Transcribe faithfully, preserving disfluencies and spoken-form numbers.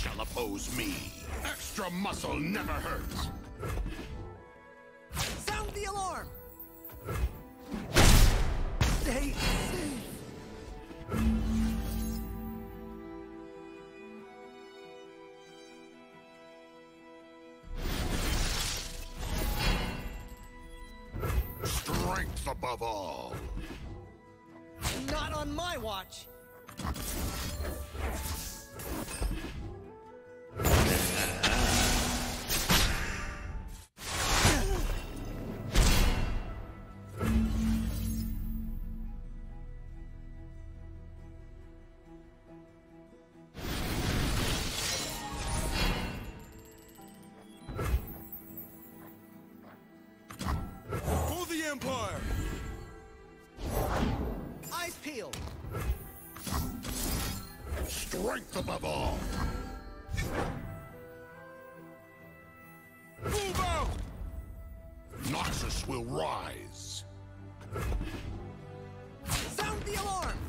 shall oppose me. Extra muscle never hurts. Sound the alarm! Stay safe! Strength above all. Not on my watch! For the Empire! Eyes peeled! Strength above all. Move out! Noxus will rise. Sound the alarm!